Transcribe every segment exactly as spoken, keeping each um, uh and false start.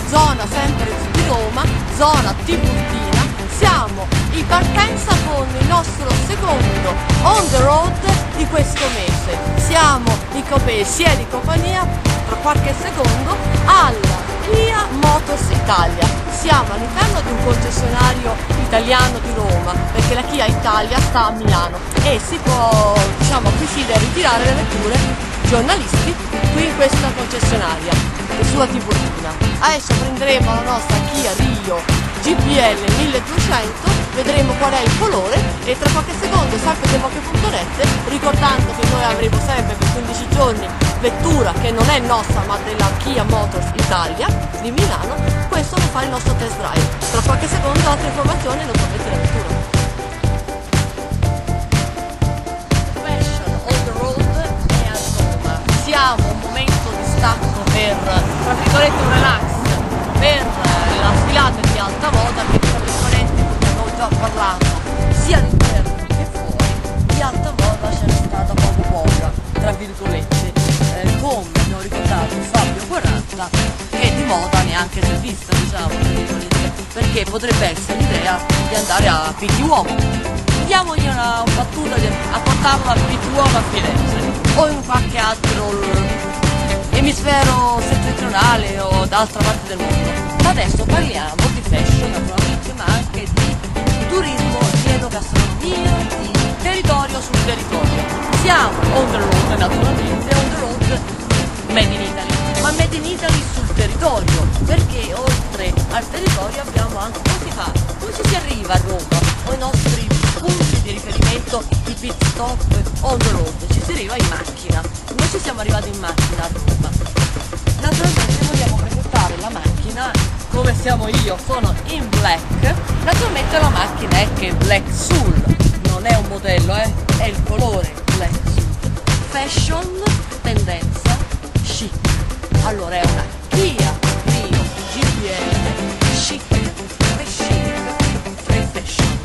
zona sempre di Roma, zona Tiburtina. Siamo in partenza con il nostro secondo on the road di questo mese. Siamo in compagnia, sia di compagnia, tra qualche secondo, alla Kia Motors Italia. Siamo all'interno di un concessionario italiano di Roma, perché la Kia Italia sta a Milano e si può, diciamo, acquisire e ritirare le vetture giornalisti qui in questa concessionaria sulla Tiburtina. Adesso prenderemo la nostra Kia Rio G P L milleduecento, vedremo qual è il colore e tra qualche secondo, sempre che poche punto net, ricordando che noi avremo sempre per quindici giorni vettura che non è nostra ma della Kia Motors Italia di Milano. Questo lo fa il nostro test drive. Tra qualche secondo altre informazioni e non troverete la vettura. Fashion on the road e a Roma. Siamo un momento di stacco per, tra virgolette, un relax per la sfilata di alta moda che, tra virgolette, come abbiamo già parlato sia all'interno che fuori, di alta moda ce n'è stata poco poca, tra virgolette, eh, come abbiamo ricordato Fabio quaranta, che di moda neanche si è vista, diciamo, tra virgolette, perché potrebbe essere l'idea di andare a Pitti Uomo. Diamogli una battuta di, a portarlo a Pitti Uomo a Firenze o in qualche altro emisfero settentrionale o d'altra parte del mondo. Ma adesso parliamo di fashion naturalmente, ma anche di turismo, di enogastronomia, di territorio sul territorio. Siamo on the road naturalmente, on the road made in Italy, ma made in Italy sul territorio, perché oltre al territorio abbiamo anche come si fa, come ci si arriva a Roma, o i nostri punti di riferimento, i pit stop on the road, ci si arriva in macchina. Noi ci siamo arrivati in macchina a Roma. Naturalmente vogliamo presentare la macchina come siamo io, sono in black. Naturalmente la macchina è che Black Soul, non è un modello, eh? È il colore Black Soul. Fashion, tendenza, chic. Allora è una Kia Rio G P L chic, tre chic, tre fashion,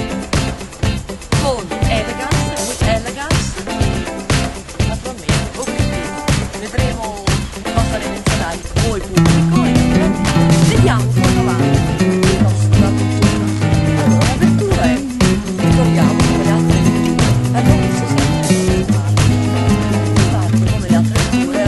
con elegance, with elegance e naturalmente obiettivo. Vedremo cosa ne penserai voi pubblico e naturalmente vediamo cosa va il nostro vettura. Allora la vettura è, ricordiamo come le altre vetture, l'abbiamo visto sempre come le altre vetture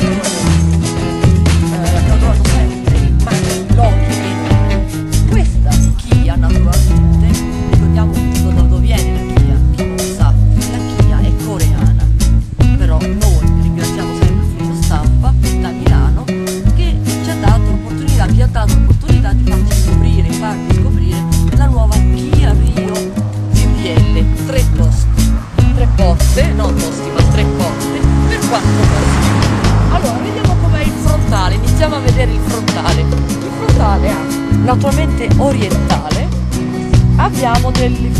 eh, l'abbiamo trovato sempre, ma l'occhio viene questa Kia naturalmente. Ricordiamo da dove viene la Kia, chi non sa, la Kia è coreana, però noi ringraziamo sempre il ufficio stampa da Milano che ci ha dato l'opportunità, vi ha dato l'opportunità di farci scoprire, farvi scoprire la nuova Kia Rio G P L, tre posti, tre porte, non posti ma tre porte per quattro posti. Allora vediamo com'è il frontale, iniziamo a vedere il frontale. Il frontale ha naturalmente orientale, abbiamo degli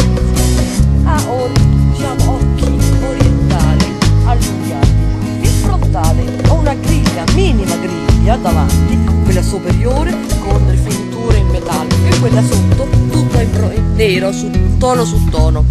ha or, diciamo, occhi orientali allungati. Il frontale ha una griglia, minima griglia davanti, quella superiore con le finiture in metallo e quella sotto tutta in, in nero, su tono su tono.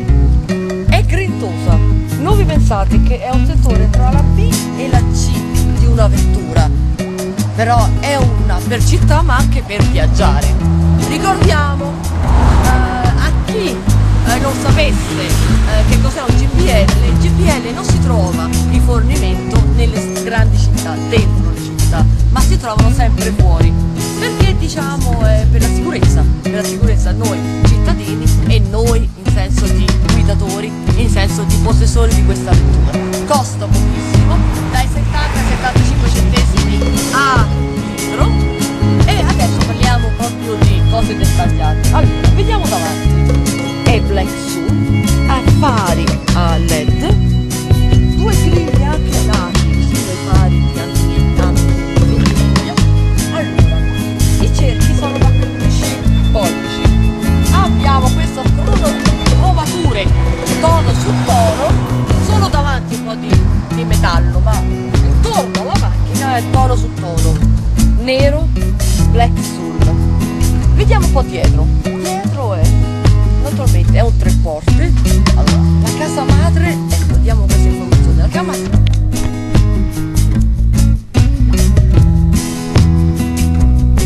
È grintosa, non vi pensate che è un settore tra la B e la C di una vettura, però è una per città ma anche per viaggiare. Ricordiamo eh, a chi eh, non sapesse eh, che cos'è un G P L, il G P L non si trova rifornimento nelle grandi città, dentro le città, ma si trovano sempre fuori, perché diciamo è per la sicurezza, per la sicurezza noi cittadini e noi in senso di guidatori, in senso di possessori di questa vettura. Costa pochissimo, dai settanta ai settantacinque centesimi a litro. E adesso parliamo proprio di cose dettagliate. Allora, vediamo davanti. È Black Soul, ha fari a L E D, due griglie anche nati sui fari di anni venti. Allora, i cerchi sono da quindici pollici. Abbiamo queste cromature tono su tono, solo davanti un po' di, di metallo, ma intorno alla macchina è tono su tono, nero, Black Soul. Vediamo un po' dietro. Dietro è naturalmente è un tre porte. Allora, la casa madre, ecco, diamo questa informazione. La casa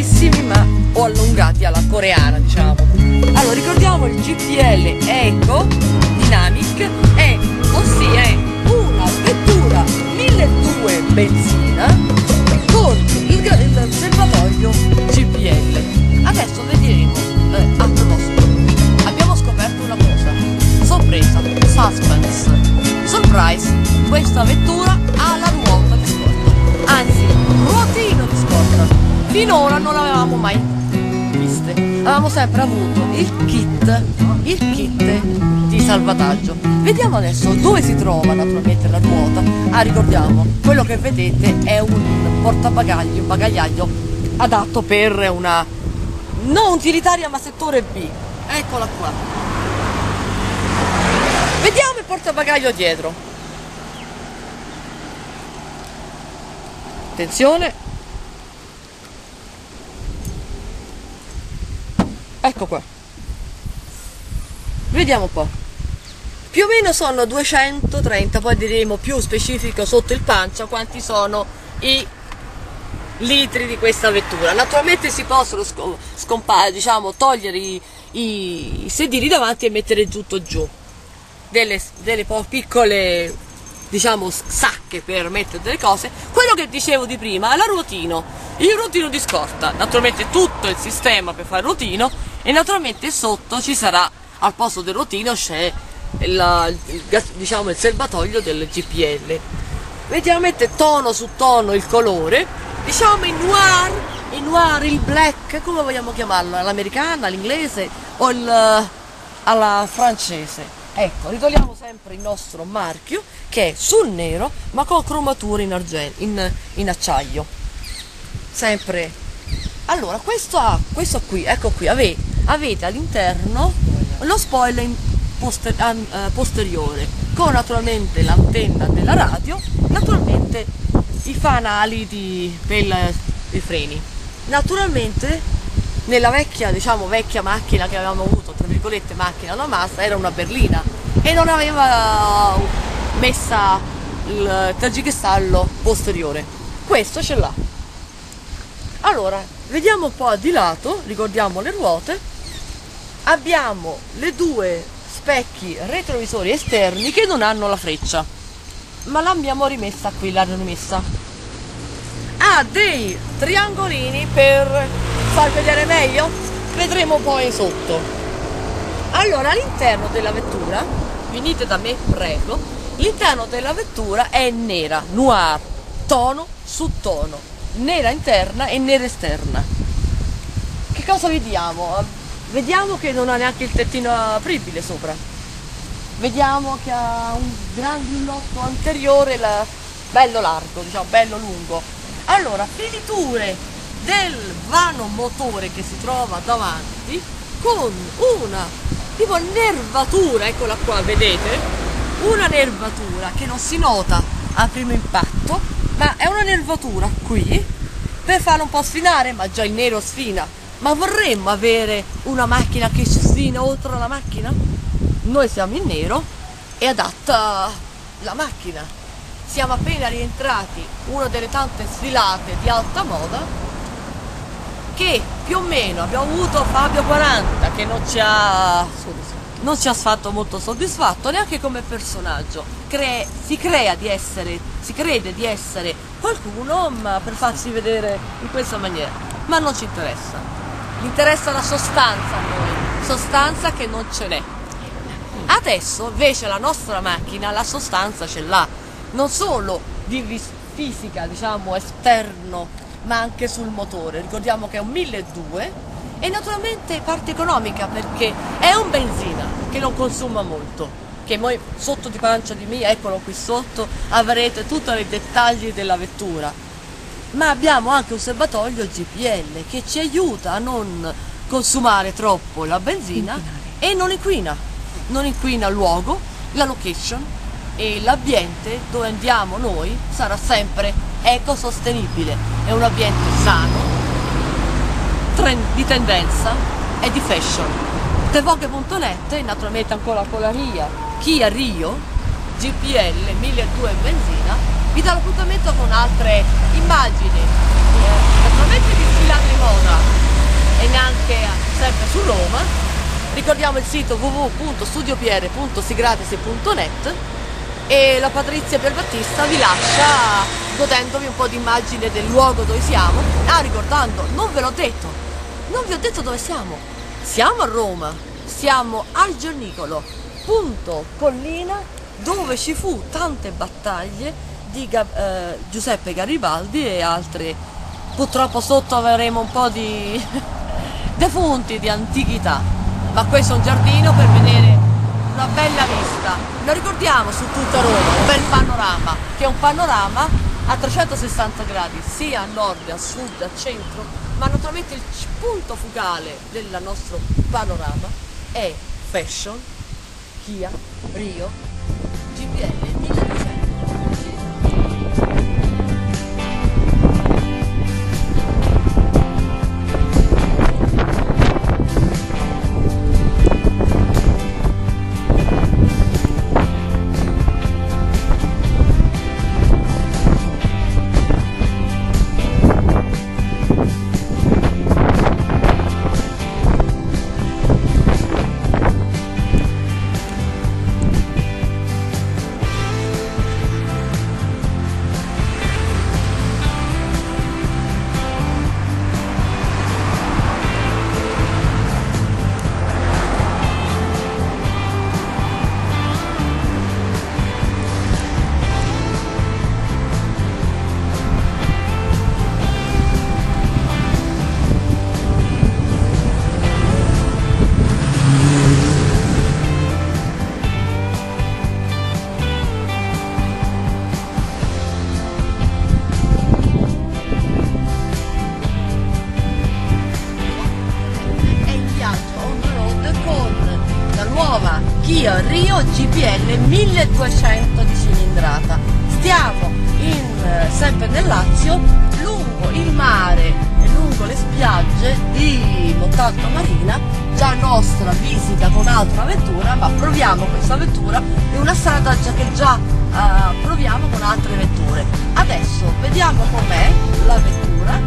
lunghissimi ma o allungati alla coreana, diciamo. Allora ricordiamo il G P L Eco Dynamic, è, ossia è una vettura milleduecento benzina con il, il serbatoio G P L. Adesso vedremo, eh, a proposito, abbiamo scoperto una cosa, sorpresa, suspense, surprise, questa vettura ha la ruota di scorta, anzi ruotino di scorta, finora non l'avevamo mai viste, avevamo sempre avuto il kit, il kit di salvataggio. Vediamo adesso dove si trova naturalmente la ruota. Ah, ricordiamo, quello che vedete è un portabagaglio, un bagagliaio adatto per una non utilitaria ma settore B. Eccola qua. Vediamo il portabagaglio dietro. Attenzione. Ecco qua. Vediamo un po'. Più o meno sono duecentotrenta, poi diremo più specifico sotto il pancia quanti sono i litri di questa vettura. Naturalmente si possono scompare, diciamo, togliere i, i, i sedili davanti e mettere tutto giù. Delle, delle piccole, diciamo, sacche per mettere delle cose. Quello che dicevo di prima è la ruotino, il ruotino di scorta, naturalmente tutto il sistema per fare il ruotino, e naturalmente sotto ci sarà, al posto del ruotino c'è il, il, diciamo, il serbatoio del G P L. Mediamente tono su tono il colore, diciamo il noir, il noir, il black, come vogliamo chiamarlo, all'americana, all'inglese o il, alla francese. Ecco, ritroviamo sempre il nostro marchio che è sul nero ma con cromature in, argento, in, in acciaio. Sempre. Allora, questo, ha, questo qui, ecco qui, avete, avete all'interno lo spoiler poster, eh, posteriore con naturalmente l'antenna della radio, naturalmente i fanali di, per i freni. Naturalmente nella vecchia, diciamo, vecchia macchina che avevamo avuto, tra virgolette macchina da massa, era una berlina e non aveva messa il tergicristallo posteriore. Questo ce l'ha. Allora, vediamo un po' di lato, ricordiamo le ruote, abbiamo le due specchi retrovisori esterni che non hanno la freccia, ma l'abbiamo rimessa qui, l'hanno rimessa. Ha dei triangolini per far vedere meglio, vedremo poi sotto. Allora, all'interno della vettura, venite da me prego, l'interno della vettura è nera, noir, tono su tono, nera interna e nera esterna. Che cosa vediamo? Vediamo che non ha neanche il tettino apribile sopra, vediamo che ha un gran grillotto anteriore, la, bello largo, diciamo bello lungo. Allora, finiture del vano motore che si trova davanti con una tipo nervatura, eccola qua, vedete? Una nervatura che non si nota a primo impatto, ma è una nervatura qui per farlo un po' sfinare, ma già il nero sfina. Ma vorremmo avere una macchina che si sfina oltre la macchina? Noi siamo in nero e adatta la macchina. Siamo appena rientrati una delle tante sfilate di alta moda che più o meno abbiamo avuto Fabio quaranta che non ci ha, non ci ha fatto molto soddisfatto neanche come personaggio. Cre si crea di essere, si crede di essere qualcuno, ma per farsi vedere in questa maniera, ma non ci interessa. Interessa la sostanza a noi, sostanza che non ce n'è. Adesso invece la nostra macchina la sostanza ce l'ha, non solo di fisica, diciamo, esterno, ma anche sul motore. Ricordiamo che è un milleduecento e naturalmente parte economica perché è un benzina che non consuma molto, che voi sotto di pancia di me, eccolo qui sotto, avrete tutti i dettagli della vettura. Ma abbiamo anche un serbatoio G P L che ci aiuta a non consumare troppo la benzina Inquinare. E non inquina, non inquina il luogo, la location e l'ambiente dove andiamo noi sarà sempre ecosostenibile, è un ambiente sano, di tendenza e di fashion. Tevoche punto net e naturalmente ancora con la Ria, Kia Rio, G P L milleduecento benzina, vi dà l'appuntamento con altre immagini, eh, naturalmente vi Milano Imola e neanche sempre su Roma. Ricordiamo il sito w w w punto studio p r punto sigratesi punto net e la Patrizia Pierbattista vi lascia godendovi un po' di immagine del luogo dove siamo. Ah, ricordando, non ve l'ho detto, non vi ho detto dove siamo. Siamo a Roma, siamo al Gianicolo, punto collina, dove ci fu tante battaglie di Gab- eh, Giuseppe Garibaldi e altre. Purtroppo sotto avremo un po' di defunti di antichità, ma questo è un giardino per vedere una bella vista. Lo ricordiamo su tutta Roma, un bel panorama, che è un panorama a trecentosessanta gradi, sia a nord, a sud, a centro, ma naturalmente il punto focale del nostro panorama è Fashion, Kia, Rio, G P L milleduecento. Kia Rio G P L milleduecento di cilindrata. Stiamo in, sempre nel Lazio, lungo il mare e lungo le spiagge di Montalto Marina, già nostra visita con altra vettura, ma proviamo questa vettura in una strada già che già uh, proviamo con altre vetture. Adesso vediamo com'è la vettura.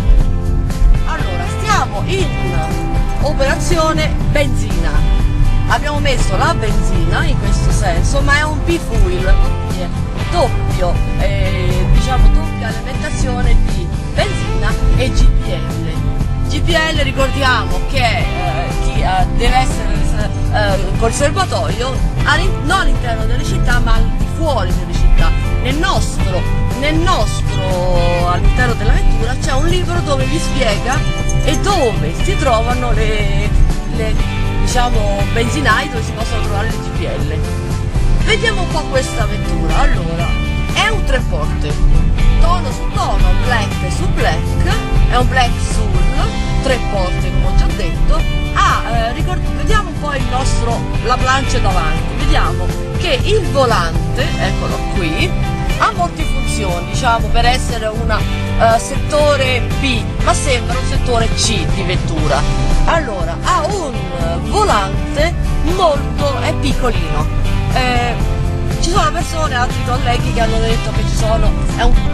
Allora, stiamo in operazione benzina. Abbiamo messo la benzina in questo senso, ma è un B-Fuel, doppio, eh, diciamo doppia alimentazione di benzina e G P L. G P L ricordiamo che eh, chi, eh, deve essere eh, col serbatoio non all'interno delle città ma al di fuori delle città. Nel nostro, nel nostro all'interno della vettura c'è un libro dove vi spiega e dove si trovano le, le diciamo benzinai dove si possono trovare le G P L. Vediamo un po' questa vettura. Allora, è un tre porte, tono su tono, black su black, è un black sul tre porte come ho già detto. Ah, eh, ricord- vediamo un po' il nostro, la plancia davanti. Vediamo che il volante, eccolo qui, ha molte funzioni, diciamo, per essere un uh, settore B, ma sembra un settore C di vettura. Allora, ha un uh, volante molto, è piccolino. Eh, ci sono persone, altri colleghi che hanno detto che ci sono, è un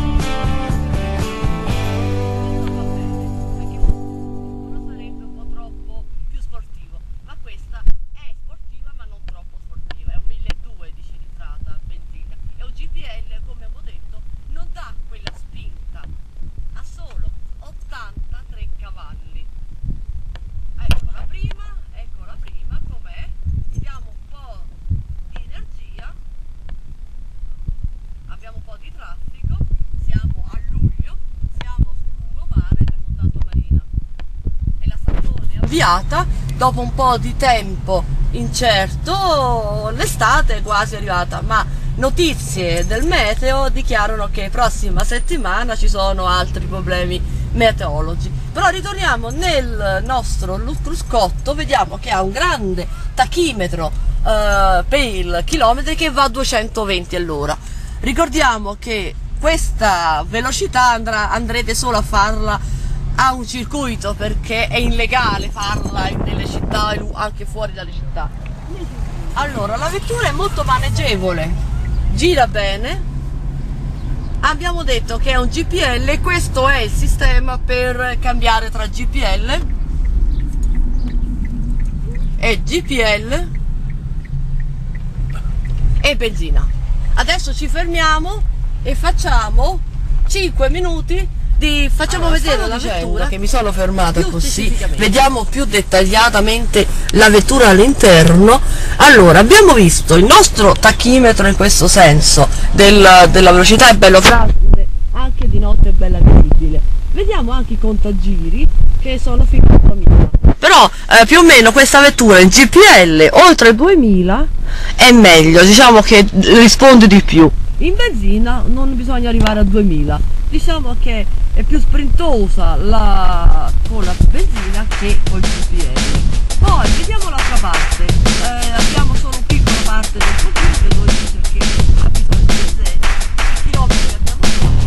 dopo un po' di tempo incerto. L'estate è quasi arrivata, ma notizie del meteo dichiarano che prossima settimana ci sono altri problemi meteorologi. Però ritorniamo nel nostro cruscotto, vediamo che ha un grande tachimetro eh, per il chilometri che va a duecentoventi all'ora. Ricordiamo che questa velocità andrà, andrete solo a farla a un circuito, perché è illegale farla nelle città e anche fuori dalle città. Allora, la vettura è molto maneggevole, gira bene, Abbiamo detto che è un G P L, questo è il sistema per cambiare tra G P L e G P L e benzina. Adesso ci fermiamo e facciamo cinque minuti di facciamo allora, vedere la vettura, che mi sono fermata così vediamo più dettagliatamente la vettura all'interno. Allora, abbiamo visto il nostro tachimetro in questo senso del, della velocità, è bello fragile, anche di notte è bella visibile. Vediamo anche i contagiri che sono fino a ottomila, però eh, più o meno questa vettura in G P L oltre duemila è meglio, diciamo che risponde di più. In benzina non bisogna arrivare a duemila, diciamo che è più sprintosa la, con la benzina che col G P L. Poi vediamo l'altra parte, eh, abbiamo solo una piccola parte del computer dove dice che ha bisogno di benzina, i chilometri che abbiamo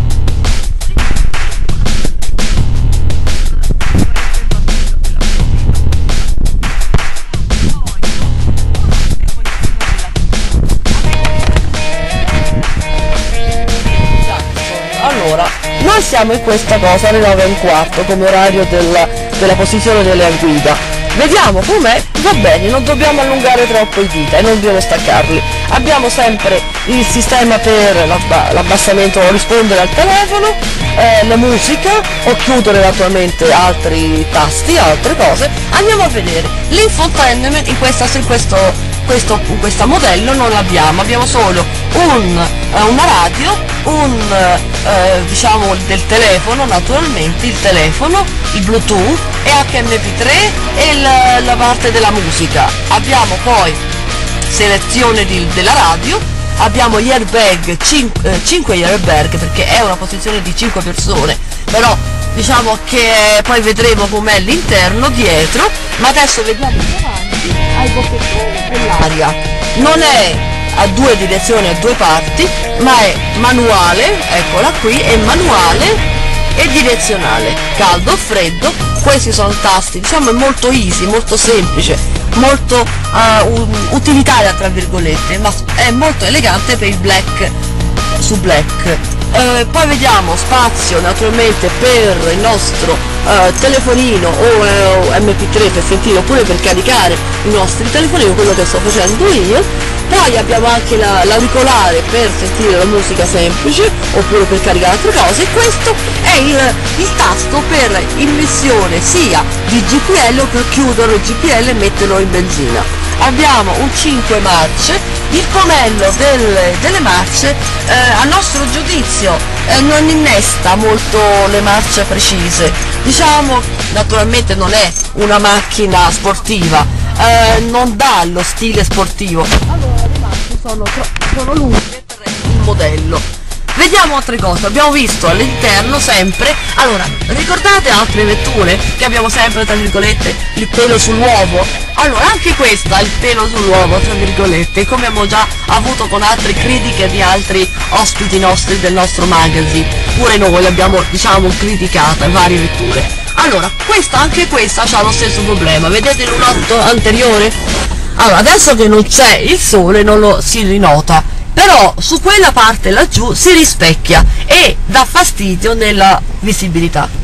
Allora, noi siamo in questa cosa alle nove e un quarto come orario della, della posizione della guida. Vediamo com'è, va bene, non dobbiamo allungare troppo i dita e non dobbiamo staccarli. Abbiamo sempre il sistema per l'abbassamento o rispondere al telefono, eh, la musica o chiudere naturalmente altri tasti, altre cose. Andiamo a vedere. L'infotainment in, questa, in questo, questo, in questo modello non l'abbiamo, abbiamo solo un, eh, una radio, un eh, diciamo del telefono, naturalmente il telefono, il Bluetooth e H M P tre e la, la parte della musica. Abbiamo poi selezione di, della radio, abbiamo gli airbag, cinque, cinque airbag perché è una posizione di cinque persone, però diciamo che poi vedremo com'è l'interno dietro, ma adesso vediamo davanti ai bocchettoni dell'aria. Non è a due direzioni, a due parti, ma è manuale, eccola qui, è manuale e direzionale, caldo o freddo. Questi sono tasti, diciamo è molto easy, molto semplice, molto uh, utilitaria tra virgolette, ma è molto elegante per il black su black. Eh, poi vediamo spazio naturalmente per il nostro eh, telefonino o eh, M P tre per sentire oppure per caricare i nostri telefonini, quello che sto facendo io. Poi abbiamo anche l'auricolare per sentire la musica semplice oppure per caricare altre cose, e questo è il, il tasto per immissione sia di G P L o per chiudere il G P L e metterlo in benzina. Abbiamo un cinque marce, il pomello delle, delle marce eh, a nostro giudizio eh, non innesta molto le marce precise, diciamo naturalmente non è una macchina sportiva, eh, non dà lo stile sportivo. Allora le marce sono, sono lunghe per il modello. Vediamo altre cose, abbiamo visto all'interno sempre, allora ricordate altre vetture che abbiamo sempre tra virgolette il pelo sull'uovo? Allora anche questa ha il pelo sull'uovo tra virgolette, come abbiamo già avuto con altre critiche di altri ospiti nostri del nostro magazine, pure noi abbiamo diciamo criticata varie vetture. Allora questa, anche questa ha lo stesso problema, vedete il lunotto anteriore? Allora adesso che non c'è il sole non lo si rinota, però su quella parte laggiù si rispecchia e dà fastidio nella visibilità.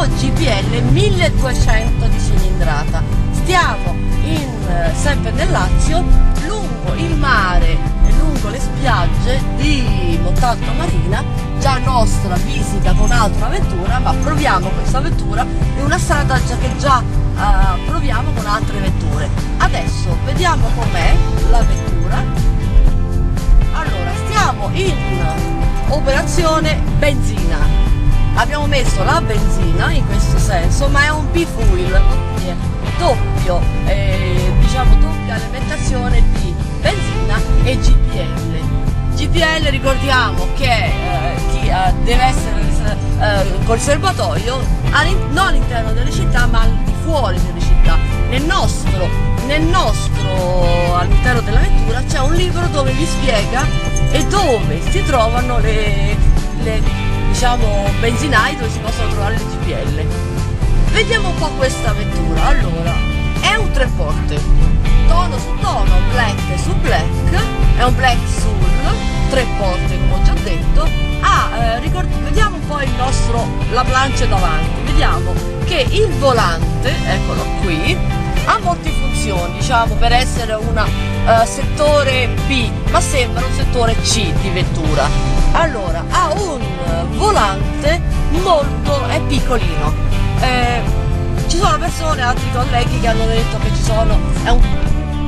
G P L milleduecento di cilindrata. Stiamo in, sempre nel Lazio, lungo il mare e lungo le spiagge di Montalto Marina, già nostra visita con altra vettura, ma proviamo questa vettura in una strada già che già uh, proviamo con altre vetture. Adesso vediamo com'è la vettura. Allora, stiamo in operazione benzina. Abbiamo messo la benzina in questo senso, ma è un bifuel, doppio, eh, diciamo doppia alimentazione di benzina e G P L. G P L, ricordiamo che eh, chi, eh, deve essere eh, col serbatoio non all'interno delle città, ma al di fuori delle città. Nel nostro, nel nostro all'interno della vettura c'è un libro dove vi spiega e dove si trovano le, le diciamo benzinai, dove si possono trovare le G P L. Vediamo un po' questa vettura. Allora, è un tre porte, tono su tono, black su black, è un black sul tre porte come ho già detto. Ah, eh, ricord- vediamo un po' il nostro, la plancia davanti. Vediamo che il volante, eccolo qui, ha molte funzioni, diciamo, per essere una uh, settore B, ma sembra un settore C di vettura. Allora, ha un volante molto, è piccolino. Eh, ci sono persone, altri colleghi che hanno detto che ci sono, è un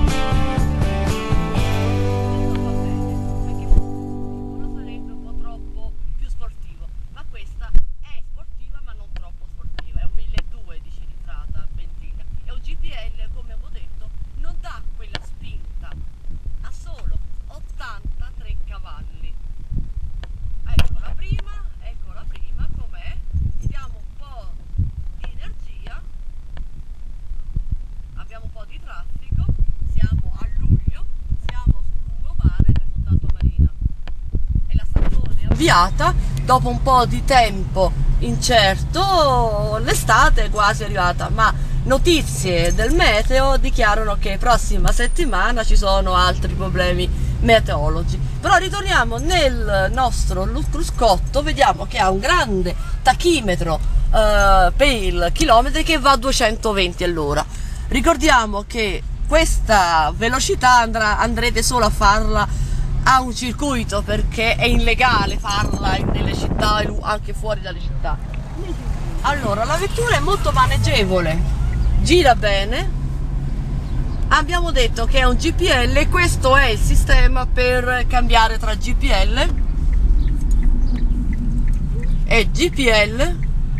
avviata dopo un po' di tempo incerto. L'estate è quasi arrivata, ma notizie del meteo dichiarano che prossima settimana ci sono altri problemi meteorologi. Però ritorniamo nel nostro cruscotto, vediamo che ha un grande tachimetro eh, per il chilometri che va a duecentoventi all'ora. Ricordiamo che questa velocità andrà, andrete solo a farla a un circuito, perché è illegale farla nelle città e anche fuori dalle città. Allora, la vettura è molto maneggevole, gira bene. Abbiamo detto che è un G P L e questo è il sistema per cambiare tra G P L e G P L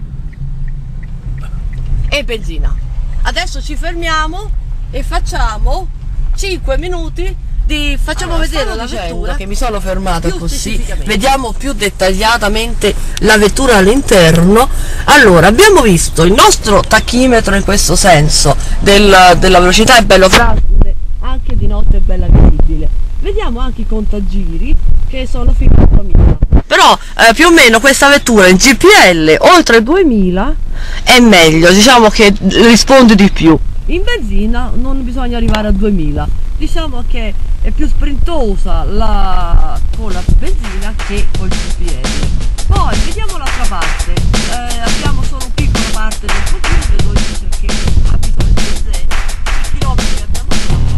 e benzina. Adesso ci fermiamo e facciamo cinque minuti di, facciamo allora, vedere la vettura, che mi sono fermata così vediamo più dettagliatamente la vettura all'interno. Allora, abbiamo visto il nostro tachimetro in questo senso del, della velocità, è bello grande, anche di notte è bella visibile. Vediamo anche i contagiri che sono fino a duemila, però eh, più o meno questa vettura in G P L oltre duemila è meglio, diciamo che risponde di più. In benzina non bisogna arrivare a duemila, diciamo che è più sprintosa la, con la benzina che col G P L. Poi vediamo l'altra parte, eh, abbiamo solo una piccola parte del computer dove dice che ha bisogno di zero, i chilometri che abbiamo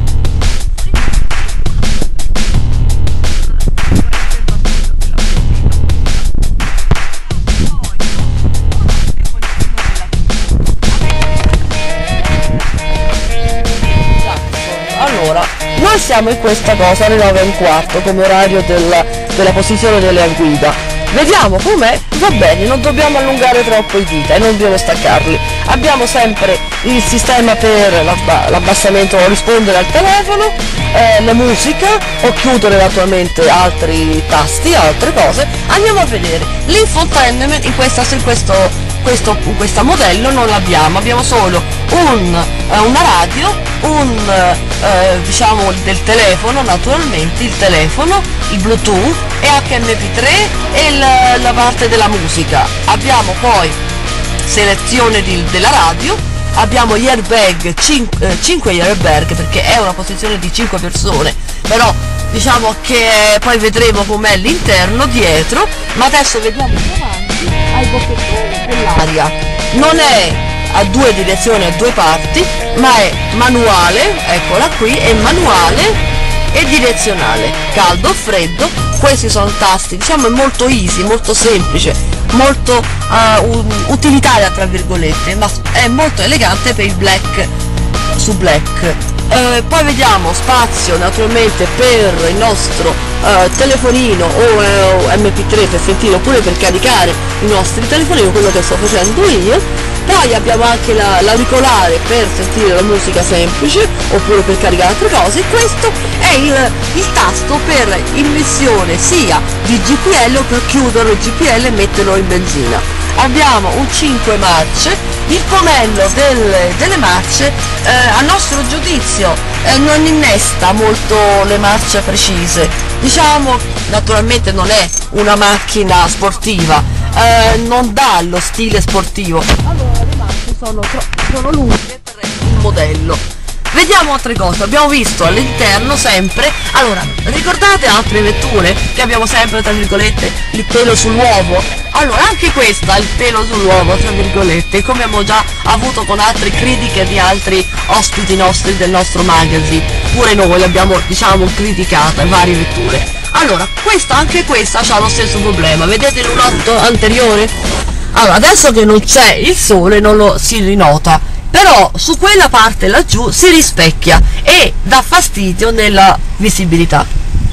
Allora, noi siamo in questa cosa alle nove e un quarto come orario della, della posizione della guida. Vediamo com'è, va bene, non dobbiamo allungare troppo i dita e non dobbiamo staccarli. Abbiamo sempre il sistema per l'abbassamento o rispondere al telefono, eh, la musica o chiudere naturalmente altri tasti, altre cose. Andiamo a vedere. L'infotainment in, questa, in questo, questo in questo modello non l'abbiamo, abbiamo solo un, eh, una radio, un eh, diciamo del telefono, naturalmente il telefono, il Bluetooth e H M P tre e la, la parte della musica. Abbiamo poi selezione di, della radio, abbiamo gli airbag, cinque airbag perché è una posizione di cinque persone, però diciamo che poi vedremo com'è l'interno dietro, ma adesso vediamo davanti ai bocchettoni dell'aria. non è a due direzioni, a due parti, ma è manuale, eccola qui, è manuale e direzionale, caldo, freddo. Questi sono tasti, diciamo, è molto easy, molto semplice, molto uh, utilitaria tra virgolette, ma è molto elegante per il black su black. Eh, poi vediamo spazio naturalmente per il nostro eh, telefonino o eh, M P tre per sentire, oppure per caricare i nostri telefonini, quello che sto facendo io. Poi abbiamo anche la, l'auricolare per sentire la musica semplice, oppure per caricare altre cose. Questo è il, il tasto per immissione sia di G P L o per chiudere il G P L e metterlo in benzina. Abbiamo un cinque marce, il pomello delle, delle marce eh, a nostro giudizio eh, non innesta molto le marce precise, diciamo, naturalmente non è una macchina sportiva, eh, non dà lo stile sportivo, allora le marce sono, sono lunghe per il modello. Vediamo altre cose, abbiamo visto all'interno sempre, allora ricordate altre vetture che abbiamo sempre tra virgolette il pelo sull'uovo? Allora anche questa ha il pelo sull'uovo tra virgolette, come abbiamo già avuto con altre critiche di altri ospiti nostri del nostro magazine, pure noi abbiamo, diciamo, criticato varie vetture. Allora questa, anche questa ha lo stesso problema, vedete il rouletto anteriore? Allora adesso che non c'è il sole non lo si rinota, però su quella parte laggiù si rispecchia e dà fastidio nella visibilità.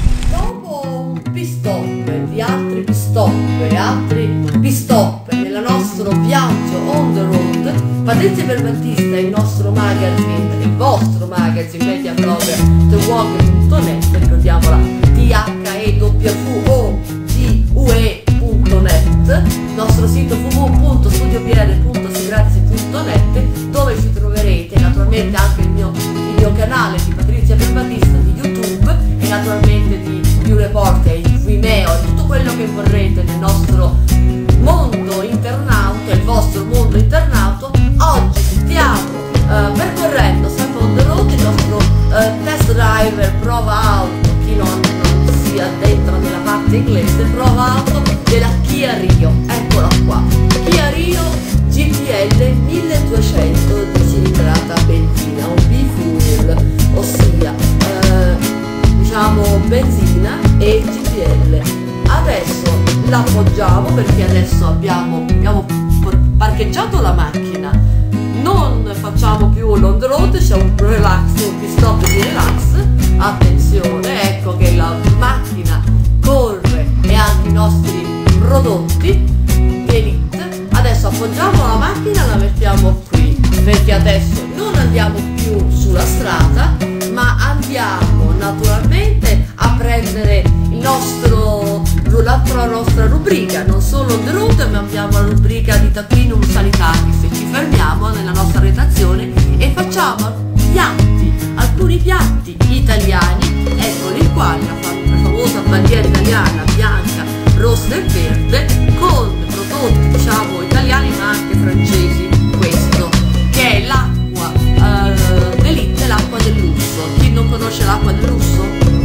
Dopo un pit-stop di altri pit-stop e altri pit-stop nel nostro viaggio on the road, Patrizia Belbattista e il nostro magazine, il vostro magazine media blogger the walker punto net, ricordiamola T H E W O G U E punto net, nostro sito w w w punto studio p r punto sigrazzi punto net, dove ci troverete naturalmente anche il mio, il mio canale di Patrizia Belbattista di YouTube e naturalmente di più reporter, il Vimeo e tutto quello che vorrete nel nostro mondo internauta, il vostro mondo internauta. Oggi stiamo uh, percorrendo sempre on the road il nostro uh, test driver prova auto, chi non, non si addentra nella parte inglese, prova auto della Kia Rio, eccola qua, Kia Rio G P L milleduecento di cilindrata benzina, un B-fuel, ossia eh, diciamo benzina e G P L. Adesso l'appoggiamo perché adesso abbiamo, abbiamo parcheggiato la macchina, non facciamo più l'on the road, c'è un relax, un pit stop di relax, attenzione, ecco che la macchina corre e anche i nostri prodotti di Elite. Adesso appoggiamo la macchina, la mettiamo qui perché adesso non andiamo più sulla strada, ma andiamo naturalmente a prendere il nostro, la nostra rubrica, non solo on the road, ma abbiamo la rubrica di Tacquinum Sanitatis, e ci fermiamo nella nostra redazione e facciamo piatti, alcuni piatti italiani, eccoli qua, la, la famosa bandiera italiana bianca, rossa e verde, con prodotti diciamo italiani ma anche francesi. Questo che è l'acqua uh, d'Elite, l'acqua del lusso. Chi non conosce l'acqua del lusso?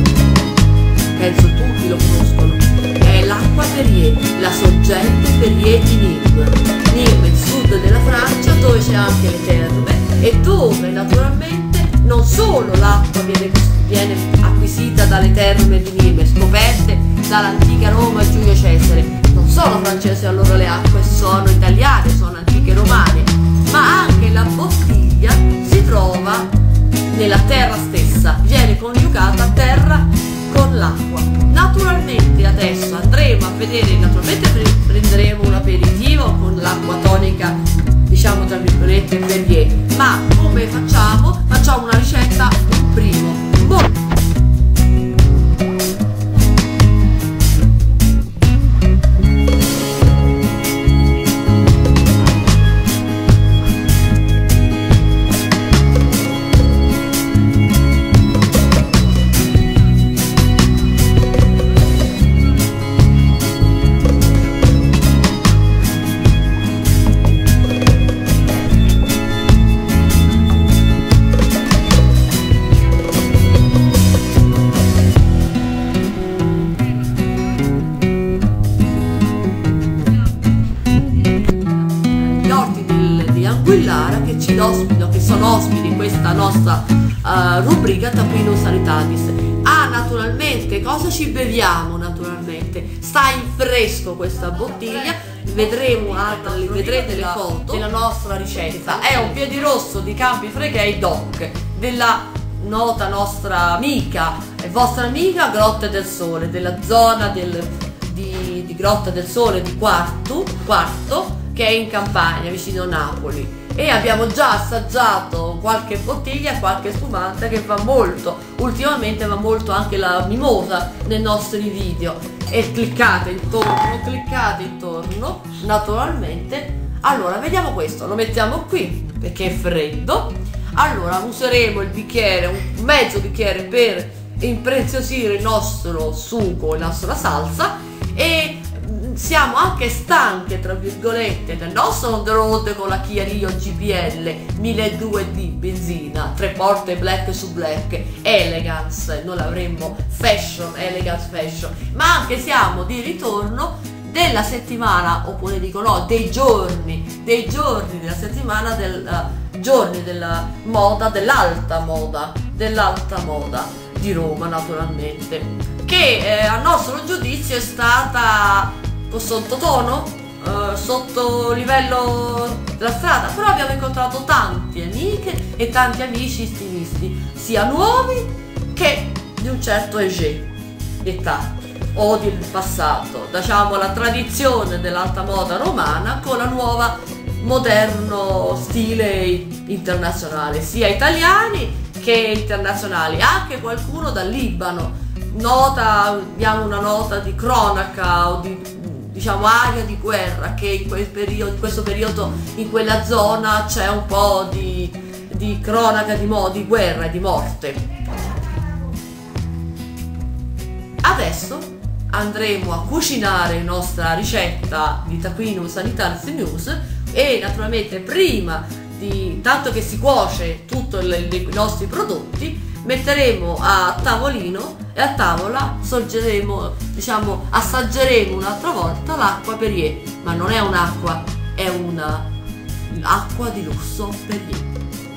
Penso tutti lo conoscono. È l'acqua Perrier, la sorgente Perrier di Nîmes. Nîmes, il sud della Francia, dove c'è anche le terme e dove naturalmente non solo l'acqua viene, viene acquisita dalle terme di Nîmes, scoperte dall'antica Roma Giulio Cesare. Non sono francesi allora le acque, sono italiane, sono antiche romane, ma anche la bottiglia si trova nella terra stessa, viene coniugata terra con l'acqua. Naturalmente adesso andremo a vedere, naturalmente prenderemo un aperitivo con l'acqua tonica, diciamo tra virgolette Perrier, ma come facciamo? Facciamo una ricetta, un primo. Boh. sono ospiti in questa nostra uh, rubrica Tapino Sanitatis. Ah, naturalmente, cosa ci beviamo? Naturalmente, sta in fresco questa bottiglia, vedremo altre, vedrete le foto della nostra ricetta. È un piedirosso di Campi Flegrei DOC, della nota nostra amica e vostra amica Grotte del Sole, della zona del, di, di Grotta del Sole di Quarto, Quarto, che è in Campania, vicino Napoli. E abbiamo già assaggiato qualche bottiglia, qualche spumante che va molto, ultimamente va molto anche la mimosa nei nostri video. E cliccate intorno, cliccate intorno, naturalmente. Allora, vediamo questo, lo mettiamo qui perché è freddo. Allora, useremo il bicchiere, un mezzo bicchiere per impreziosire il nostro sugo, la nostra salsa. E siamo anche stanche, tra virgolette, del nostro on the road con la Kia Rio G P L milleduecento di benzina, tre porte black su black, elegance, noi l'avremmo fashion, elegance fashion, ma anche siamo di ritorno della settimana, oppure dico no, dei giorni, dei giorni della settimana, del, uh, giorni della moda, dell'alta moda, dell'alta moda di Roma, naturalmente, che eh, a nostro giudizio è stata sottotono, uh, sotto livello della strada, però abbiamo incontrato tanti amiche e tanti amici stilisti, sia nuovi che di un certo age, età o del passato, diciamo la tradizione dell'alta moda romana con la nuova moderno stile internazionale, sia italiani che internazionali, anche qualcuno dal Libano. Nota, diamo una nota di cronaca o di, diciamo, aria di guerra, che in, quel periodo, in questo periodo in quella zona c'è un po' di, di cronaca di, mo, di guerra e di morte. Adesso andremo a cucinare la nostra ricetta di Tapino Sanitatis News e naturalmente prima di, tanto che si cuoce tutti i nostri prodotti, metteremo a tavolino e a tavola sorgeremo, diciamo, assaggeremo un'altra volta l'acqua Perrier, ma non è un'acqua, è una acqua di lusso Perrier.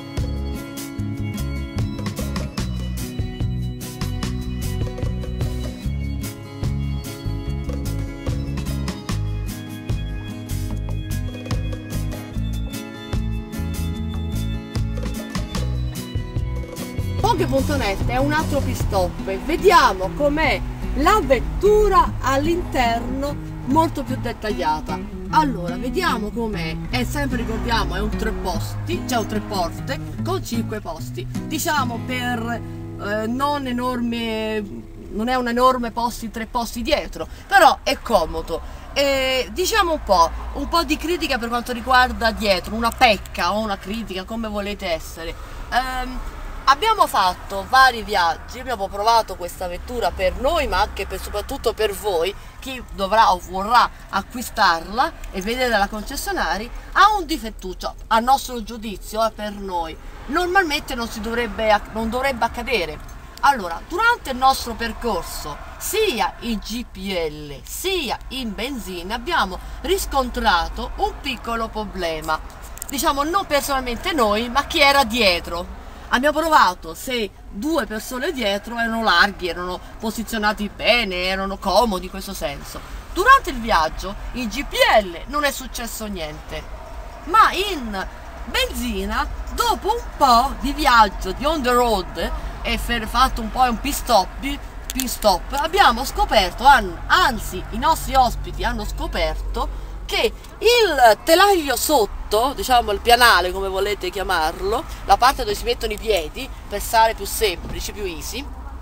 Poke punto net è un altro pit stop, vediamo com'è la vettura all'interno molto più dettagliata. Allora, vediamo com'è, è sempre, ricordiamo, è un tre posti, cioè un tre porte con cinque posti, diciamo per eh, non enorme, non è un enorme posti, tre posti dietro, però è comodo. E diciamo un po', un po' di critica per quanto riguarda dietro, una pecca o una critica, come volete essere. Ehm, Abbiamo fatto vari viaggi, abbiamo provato questa vettura per noi, ma anche per, soprattutto per voi, chi dovrà o vorrà acquistarla e vedere la concessionaria, ha un difettuccio, a nostro giudizio, eh, per noi. Normalmente non, si dovrebbe, non dovrebbe accadere. Allora, durante il nostro percorso, sia in G P L sia in benzina, abbiamo riscontrato un piccolo problema. Diciamo, non personalmente noi, ma chi era dietro. Abbiamo provato se due persone dietro erano larghi, erano posizionati bene, erano comodi in questo senso. Durante il viaggio in G P L non è successo niente, ma in benzina, dopo un po' di viaggio, di on the road e fatto un po' un pit stop, pit stop abbiamo scoperto, anzi i nostri ospiti hanno scoperto che il telaio sotto, diciamo il pianale come volete chiamarlo, la parte dove si mettono i piedi per stare più semplici, più easy,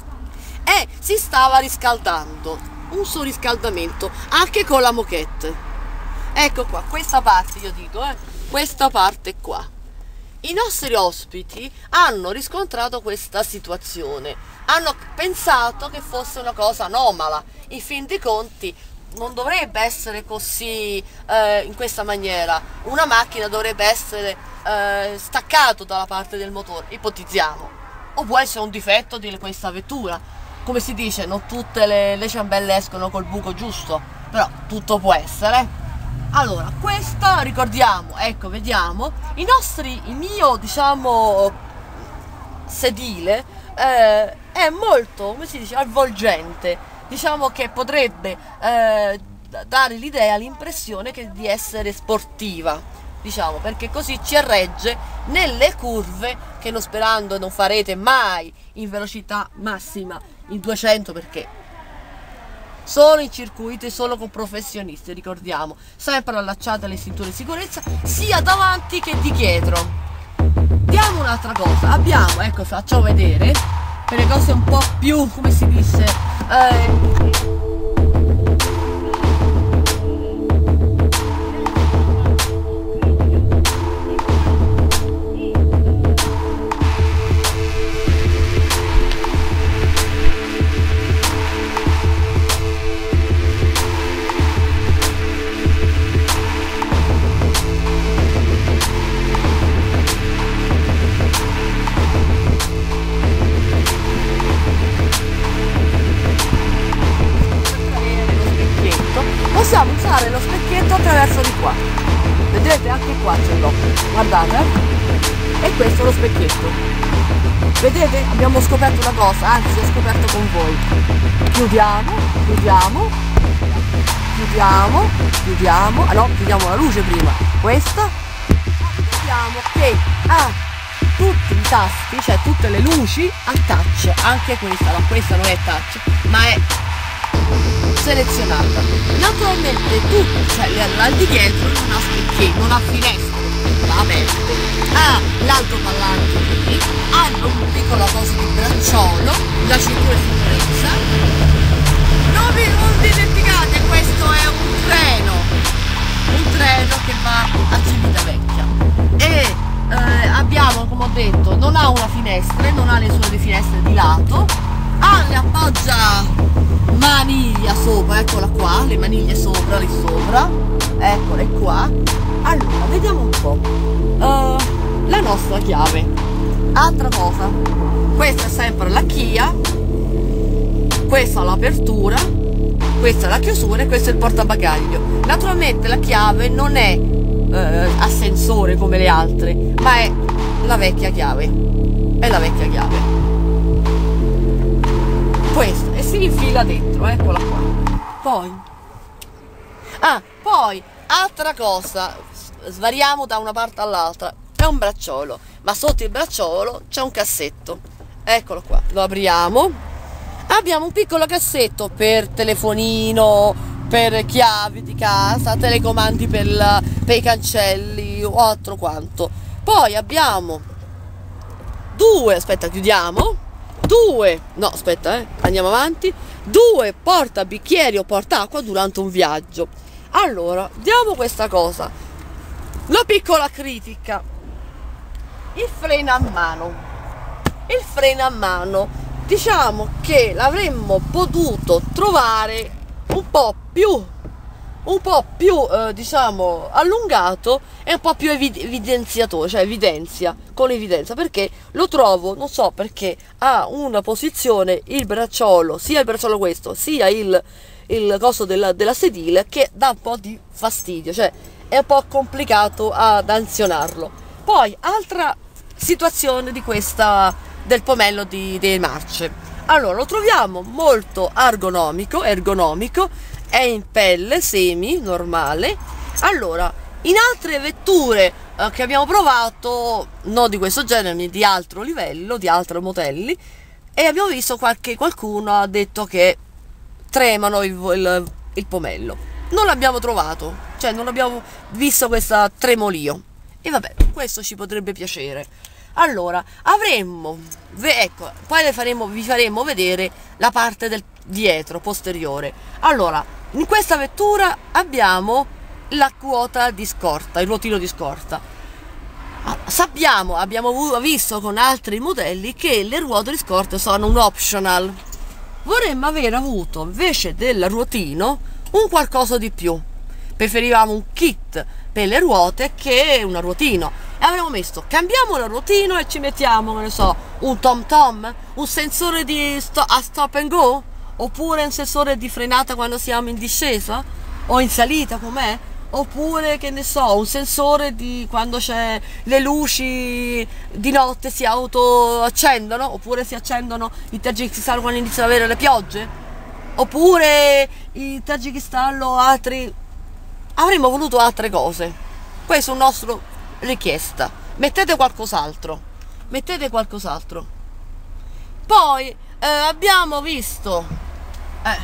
e si stava riscaldando, un surriscaldamento anche con la moquette. Ecco qua, questa parte io dico, eh, questa parte qua. I nostri ospiti hanno riscontrato questa situazione, hanno pensato che fosse una cosa anomala, in fin dei conti non dovrebbe essere così, eh, in questa maniera. Una macchina dovrebbe essere eh, staccato dalla parte del motore, ipotizziamo, o può essere un difetto di questa vettura. Come si dice, non tutte le, le ciambelle escono col buco giusto, però tutto può essere. Allora, questa, ricordiamo, ecco, vediamo, i nostri, il mio, diciamo, sedile eh, è molto, come si dice, avvolgente, diciamo che potrebbe eh, dare l'idea, l'impressione che di essere sportiva, diciamo, perché così ci regge nelle curve che, non sperando, non farete mai in velocità massima in duecento, perché solo in circuiti, solo con professionisti, ricordiamo, sempre allacciate alle cinture di sicurezza sia davanti che di dietro. Diamo un'altra cosa, abbiamo, ecco, faccio vedere per le cose un po' più, come si dice, eh, possiamo usare lo specchietto attraverso di qua, vedete anche qua ce l'ho, guardate, e questo è lo specchietto, vedete, abbiamo scoperto una cosa, anzi ho scoperto con voi, chiudiamo, chiudiamo, chiudiamo, chiudiamo, ah no, chiudiamo la luce prima, questa, vediamo che ha tutti i tasti, cioè tutte le luci a touch, anche questa, no, questa non è touch, ma è selezionata. Naturalmente tu, cioè la di dietro non ha specchietto, non ha finestre, va aperte, ha l'altoparlante qui, hanno un piccolo coso di bracciolo, la cintura di sicurezza. Non vi, non dimenticate, questo è un treno, un treno che va a Civitavecchia e eh, abbiamo, come ho detto, non ha una finestra, non ha le sue finestre di lato, ha le appoggia maniglia sopra, eccola qua, le maniglie sopra, lì sopra, eccole qua. Allora, vediamo un po', uh, la nostra chiave, altra cosa, questa è sempre la Kia, questa è l'apertura, questa è la chiusura e questo è il portabagaglio. Naturalmente la chiave non è uh, a sensore come le altre, ma è la vecchia chiave, è la vecchia chiave. Questa e si infila dentro, eccola qua. Poi ah, poi altra cosa, svariamo da una parte all'altra, è un bracciolo, ma sotto il bracciolo c'è un cassetto, eccolo qua, lo apriamo, abbiamo un piccolo cassetto per telefonino, per chiavi di casa, telecomandi per, la, per i cancelli o altro quanto. Poi abbiamo due, aspetta, chiudiamo, due, no aspetta eh, andiamo avanti, due portabicchieri o portacqua durante un viaggio. Allora, diamo questa cosa, la piccola critica, il freno a mano, il freno a mano, diciamo che l'avremmo potuto trovare un po' più un po' più eh, diciamo allungato e un po' più evid evidenziatore, cioè evidenzia, con evidenza, perché lo trovo, non so perché, ha una posizione il bracciolo, sia il bracciolo questo, sia il, il coso della, della sedile, che dà un po' di fastidio, cioè è un po' complicato ad azionarlo. Poi, altra situazione di questa, del pomello di, delle marce, allora lo troviamo molto ergonomico, ergonomico, è in pelle semi normale. Allora, in altre vetture eh, che abbiamo provato, non di questo genere, ma di altro livello, di altri modelli, e abbiamo visto qualche qualcuno ha detto che tremano il, il, il pomello. Non l'abbiamo trovato, cioè non abbiamo visto questo tremolio, e vabbè, questo ci potrebbe piacere. Allora, avremmo, ecco, poi le faremo, vi faremo vedere la parte del dietro, posteriore. Allora, in questa vettura abbiamo la quota di scorta, il ruotino di scorta. Sappiamo, abbiamo visto con altri modelli che le ruote di scorta sono un optional. Vorremmo aver avuto invece del ruotino un qualcosa di più. Preferivamo un kit per le ruote che una ruotino. E avremmo messo, cambiamo il ruotino e ci mettiamo, non so, un tom tom, un sensore di sto a stop and go, oppure un sensore di frenata quando siamo in discesa o in salita, com'è, oppure che ne so, un sensore di quando c'è le luci di notte si autoaccendono, oppure si accendono i tergicristalli quando iniziano ad avere le piogge, oppure i tergicristallo altri. Avremmo voluto altre cose. Questa è una nostra richiesta. Mettete qualcos'altro, mettete qualcos'altro. Poi eh, abbiamo visto eh,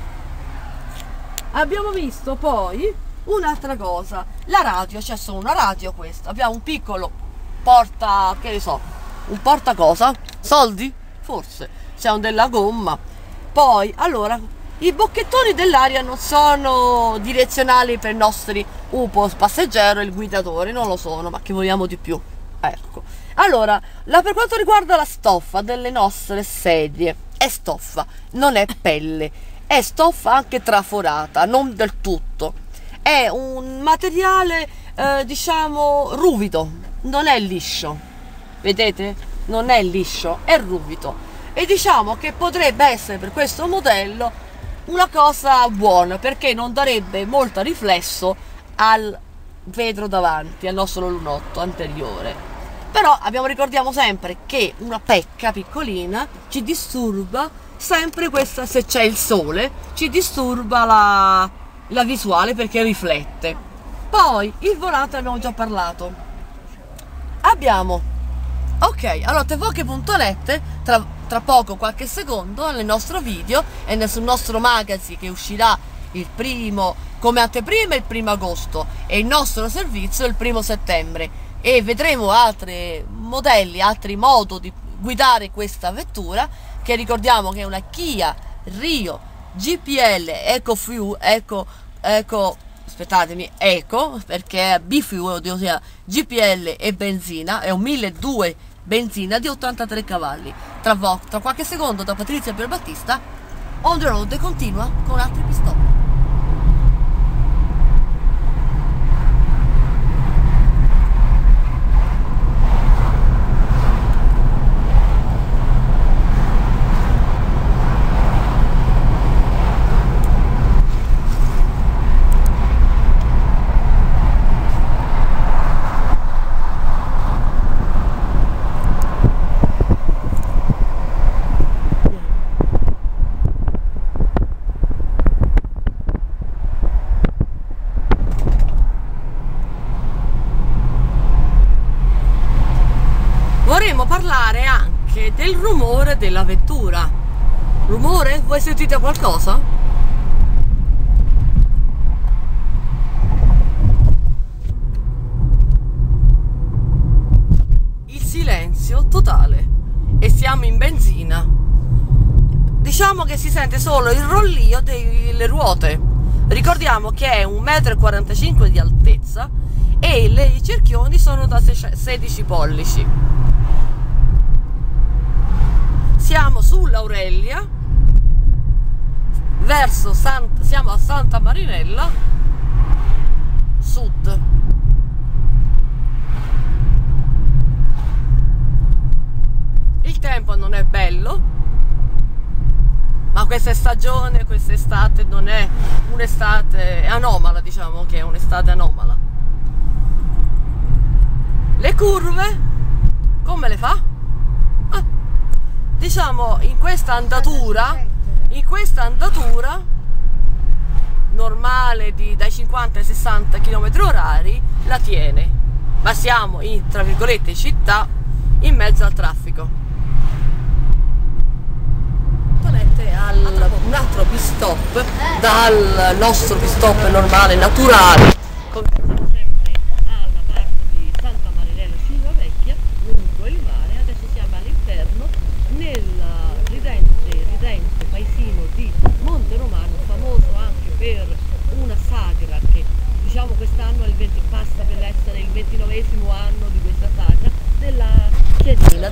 abbiamo visto poi un'altra cosa, la radio. C'è solo una radio questa, abbiamo un piccolo porta, che ne so, un porta cosa? Soldi? Forse, c'è un della gomma. Poi, allora, i bocchettoni dell'aria non sono direzionali per i nostri U P O passeggero e il guidatore, non lo sono, ma che vogliamo di più? Ecco. Allora, la, per quanto riguarda la stoffa delle nostre sedie, è stoffa, non è pelle, è stoffa anche traforata, non del tutto. È un materiale, eh, diciamo, ruvido, non è liscio. Vedete? Non è liscio, è ruvido. E diciamo che potrebbe essere per questo modello una cosa buona, perché non darebbe molto riflesso al vetro davanti, al nostro lunotto anteriore. Però abbiamo, ricordiamo sempre che una pecca piccolina ci disturba sempre questa, se c'è il sole, ci disturba la, la visuale perché riflette. Poi il volante abbiamo già parlato. Abbiamo, ok, allora tevoche punto net, tra, tra poco, qualche secondo, nel nostro video e nel, sul nostro magazine che uscirà il primo, come anteprima il primo agosto, e il nostro servizio il primo settembre. E vedremo altri modelli, altri modi di guidare questa vettura, che ricordiamo che è una Kia Rio G P L Eco Fuel, Eco, Eco, aspettatemi, Eco, perché è B-Fuel, ossia G P L e benzina, è un milleduecento benzina di ottantatré cavalli. Tra, tra qualche secondo da Patrizia Pierbattista, on the road continua con altri pistoni. Vorremmo parlare anche del rumore della vettura. Rumore? Voi sentite qualcosa? Il silenzio totale. E siamo in benzina. Diciamo che si sente solo il rollio delle ruote. Ricordiamo che è un metro e quarantacinque di altezza e le, i cerchioni sono da sedici pollici. Siamo sull'Aurelia, verso Sant- siamo a Santa Marinella Sud. Il tempo non è bello, ma questa stagione, quest'estate non è un'estate anomala, diciamo che è un'estate anomala. Le curve, come le fa? Ah. Diciamo in questa andatura, in questa andatura normale di, dai cinquanta ai sessanta chilometri orari la tiene, ma siamo in, tra virgolette, città, in mezzo al traffico. Al, un altro pit stop dal nostro pit stop normale, naturale, come sempre alla parte di Santa Marinella Civitavecchia, lungo il mare. Adesso siamo all'interno nel ridente, ridente paesino di Monte Romano, famoso anche per una sagra che, diciamo, quest'anno è il venti, passa per essere il ventinovesimo anno di questa sagra della Cesina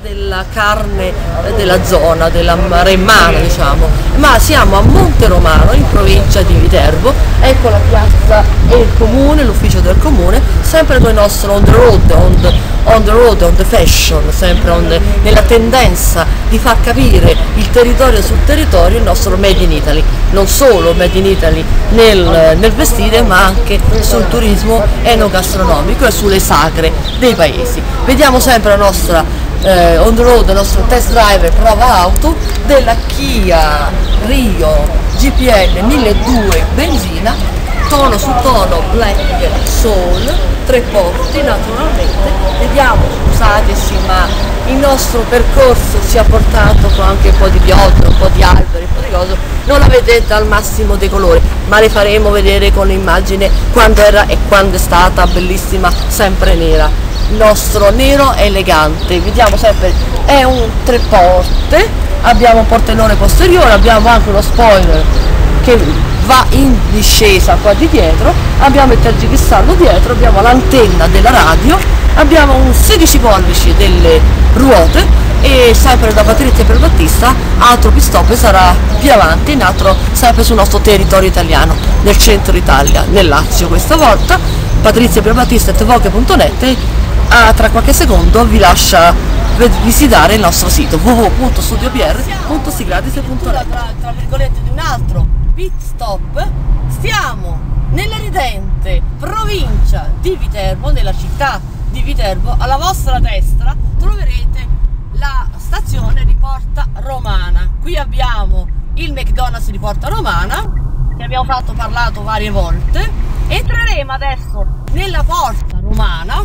della carne della zona, della maremmana diciamo, ma siamo a Monte Romano in provincia di Viterbo. Ecco la piazza e il comune, l'ufficio del comune, sempre con il nostro on the road, on the, on the road, on the fashion, sempre on the, nella tendenza di far capire il territorio sul territorio, il nostro Made in Italy, non solo Made in Italy nel, nel vestire, ma anche sul turismo enogastronomico e sulle sagre dei paesi. Vediamo sempre la nostra eh, on the road, il nostro test drive prova auto della Kia Rio G P L milleduecento benzina, tono su tono black soul, tre porti naturalmente. Vediamo, scusateci, ma il nostro percorso ci ha portato con anche un po' di pioggia, un po' di alberi, un po' di cose, non la vedete al massimo dei colori, ma le faremo vedere con l'immagine quando era e quando è stata bellissima, sempre nera. Il nostro nero elegante, vediamo sempre, è un tre porte, abbiamo un portellone posteriore, abbiamo anche uno spoiler che va in discesa qua di dietro, abbiamo il tergicristallo dietro, abbiamo l'antenna della radio, abbiamo un sedici pollici delle ruote e sempre da Patrizia Pierbattista altro pit stop sarà più avanti, in altro sempre sul nostro territorio italiano, nel centro Italia, nel Lazio questa volta. Patrizia Pierbattista at vogue punto net ah, tra qualche secondo vi lascia visitare il nostro sito w w w punto studio p r punto sigradis punto net. Tra, tra virgolette di un altro pit stop, stiamo nella ridente provincia di Viterbo, nella città di Viterbo. Alla vostra destra troverete la stazione di Porta Romana. Qui abbiamo il McDonald's di Porta Romana che abbiamo fatto parlato varie volte. Entreremo adesso nella Porta Romana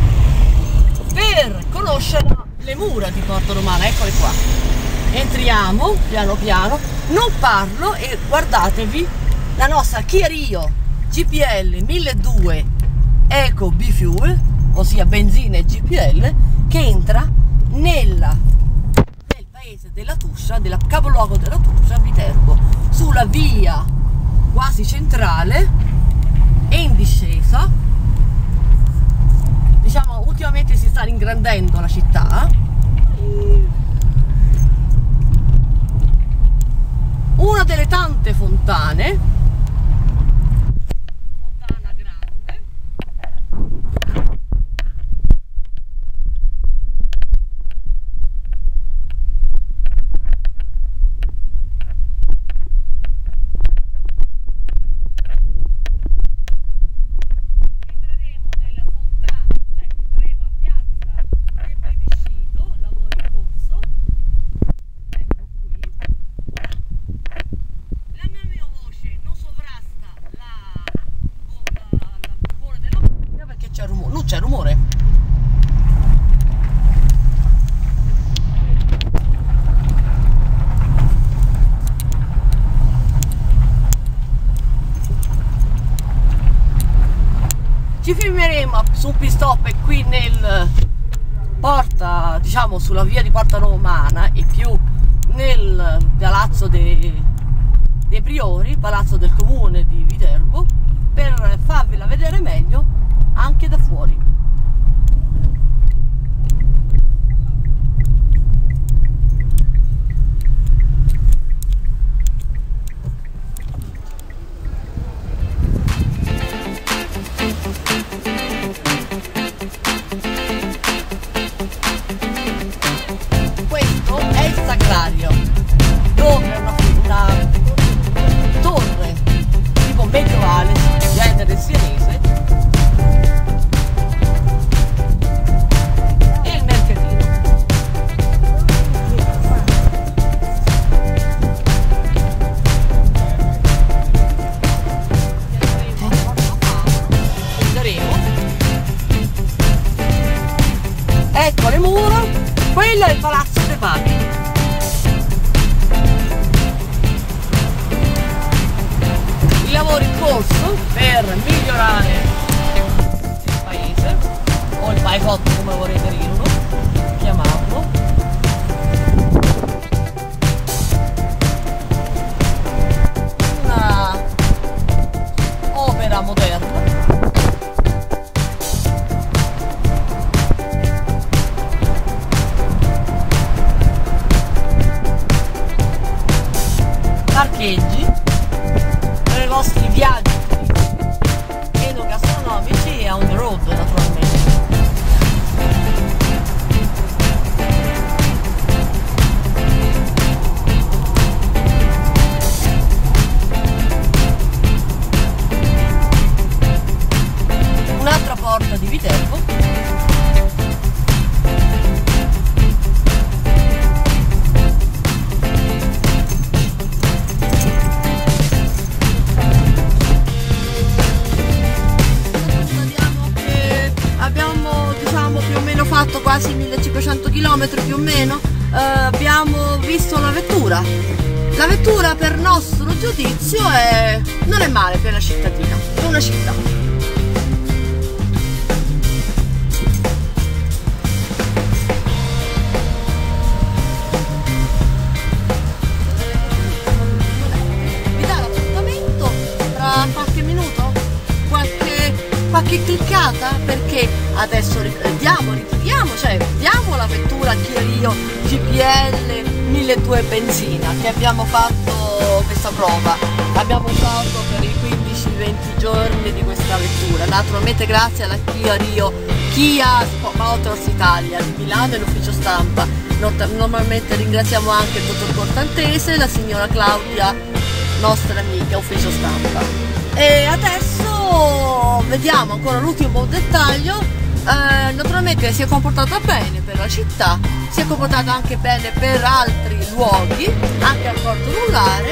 per conoscere le mura di Porta Romana, eccole qua. Entriamo piano piano, non parlo e guardatevi la nostra Kia Rio G P L milleduecento Eco B-Fuel, ossia benzina e G P L, che entra nella, nel paese della Tuscia, del capoluogo della Tuscia, Viterbo, sulla via quasi centrale e in discesa. Diciamo ultimamente si sta ingrandendo la città. Una delle tante fontane, fontana grande. Entreremo nella fontana, cioè entreremo a piazza del plebiscito, lavoro in corso. Ecco qui. La mia voce non sovrasta la, oh, la, la rumore della macchina perché c'è rumore, non c'è rumore. Ci fermeremo su un pit stop qui nel porta, diciamo sulla via di Porta Romana e più nel palazzo dei dei Priori, palazzo del comune di Viterbo, per farvela vedere meglio anche da fuori. Questo è il Sacrario, dove una, una torre tipo medievale, genere sienese, e il mercatino. Andremo. Ecco le mura, quello è il Palazzo dei Papi. Lavoro in corso per migliorare il paese o il paesotto, come vorrete dirlo, chiamarlo. Una opera moderna. parcheggi per i vostri viaggi enogastronomici e on the road naturalmente. Un'altra porta di Viterbo. Abbiamo, diciamo, più o meno fatto quasi millecinquecento chilometri più o meno. Eh, abbiamo visto la vettura. La vettura per nostro giudizio è, non è male per la cittadina, è una città. Qualche minuto, qualche, qualche cliccata, perché adesso diamo, ritiriamo, cioè diamo la vettura Kia Rio G P L milleduecento benzina che abbiamo fatto questa prova, l'abbiamo usato per i quindici venti giorni di questa vettura, naturalmente grazie alla Kia Rio Kia Motors Italia di Milano e l'ufficio stampa. Normalmente ringraziamo anche il dottor Cortantese e la signora Claudia, nostra amica ufficio stampa. E adesso vediamo ancora l'ultimo dettaglio. Eh, naturalmente si è comportata bene per la città, si è comportata anche bene per altri luoghi, anche al porto anulare.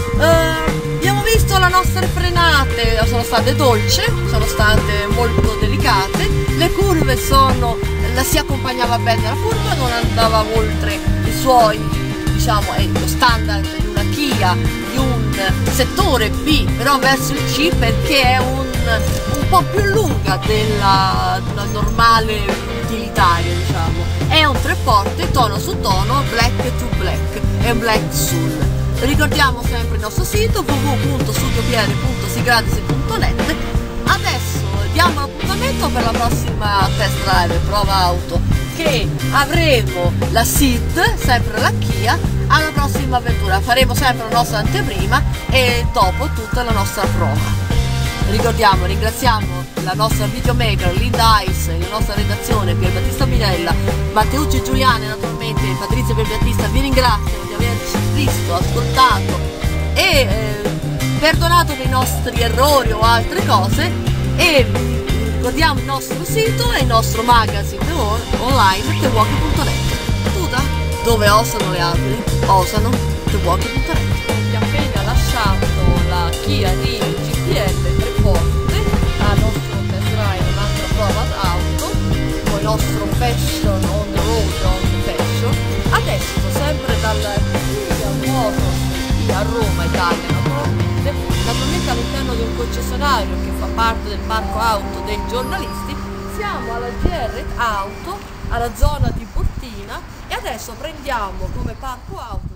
Eh, abbiamo visto le nostre frenate, sono state dolci, sono state molto delicate, le curve sono, la si accompagnava bene la curva, non andava oltre i suoi, diciamo, è lo standard di una Kia, di un settore B, però verso il C, perché è un, un po' più lunga della, della normale utilitaria, diciamo. È un tre porte, tono su tono, black to black e black soul. Ricordiamo sempre il nostro sito w w w punto studio p r punto sigradis punto net. Adesso diamo l'appuntamento per la prossima test drive, prova auto, che avremo la S I D, sempre la Kia, alla prossima avventura. Faremo sempre la nostra anteprima e dopo tutta la nostra prova. Ricordiamo, ringraziamo la nostra videomaker Linda Ice, la nostra redazione Pier Battista Minella, Matteucci Giuliani, naturalmente Patrizia Pier Battista vi ringraziano di averci visto, ascoltato e eh, perdonato dei nostri errori o altre cose. E ricordiamo il nostro sito e il nostro magazine online the walkie punto net. Tuta, dove osano le api, osano the walkie punto net. Abbiamo appena lasciato la Kia Rio G P L tre porte al nostro test drive, un'altra prova auto con il nostro fashion on the road, on the fashion. Adesso sempre dalla Kia Motors a Roma, Italia, naturalmente, naturalmente all'interno di un concessionario che fa parte del parco auto dei giornalisti. Siamo alla G R Auto, alla zona di Portina, e adesso prendiamo come parco auto